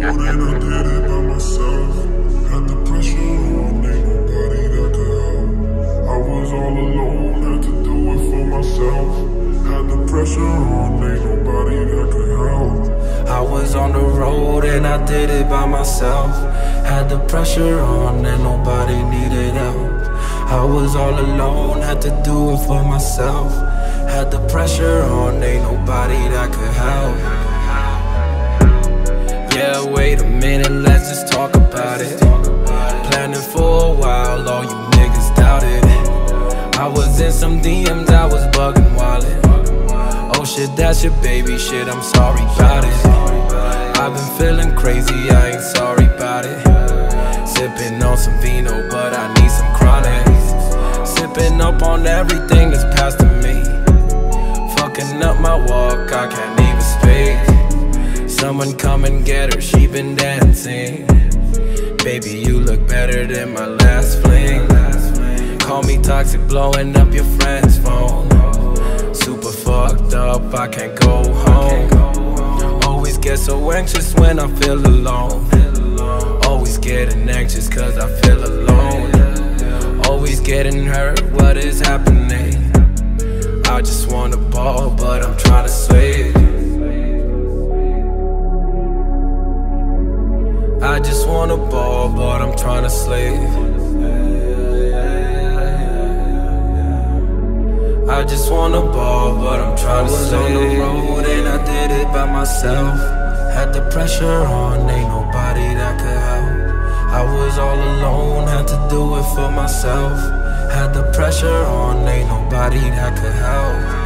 and I did it by myself. Had the pressure on, ain't nobody that could help. I was all alone, had to do it for myself. Had the pressure on, ain't nobody that could help. I was on the road and I did it by myself. Had the pressure on and nobody needed help. I was all alone, had to do it for myself. Had the pressure on, ain't nobody that could help. Yeah, wait a minute, let's just talk about it. Planning for a while, all you niggas doubted. I was in some DMs, I was bugging wildin'. Oh shit, that's your baby shit, I'm sorry about it. I've been feeling crazy, I ain't sorry about it. Sipping on some vino, but I need some chronic. Sipping up on everything that's passed to me. Fucking up my walk, I can't even speak. Someone come and get her, she been dancing. Baby, you look better than my last fling. Call me toxic, blowing up your friend's phone. Super fucked up, I can't go home. Always get so anxious when I feel alone. Always getting anxious cause I feel alone. Always getting hurt, what is happening? I just wanna ball, but I'm tryna switch. I just wanna ball, but I'm tryna slave. I just wanna ball, but I'm tryna slave. I was on the road and I did it by myself. Had the pressure on, ain't nobody that could help. I was all alone, had to do it for myself. Had the pressure on, ain't nobody that could help.